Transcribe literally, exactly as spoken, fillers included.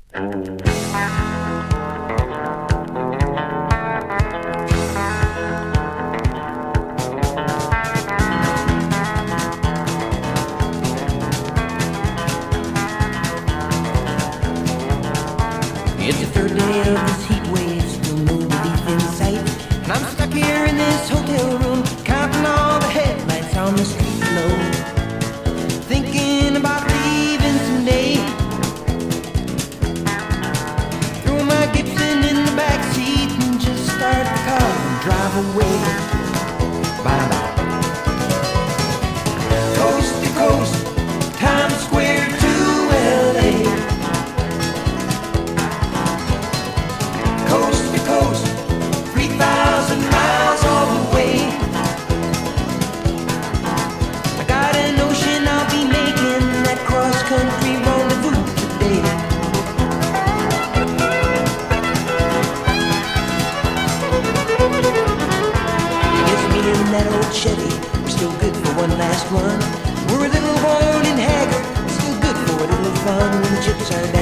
It's the third day of this heat wave, still no relief in sight. And I'm stuck here in this hotel room, counting all the headlights on the street below, thinking about leaving someday. Throw my Gibson in the back seat and just start the car and drive away. Bye-bye. Coast to coast, Times Square to L A. Coast to coast, three thousand miles all the way. I got a notion I'll be making that cross-country rendezvous today. I guess me and that old Chevy, we're still good for one last run. We're a little worn and haggard, still good for a little fun when the chips are down.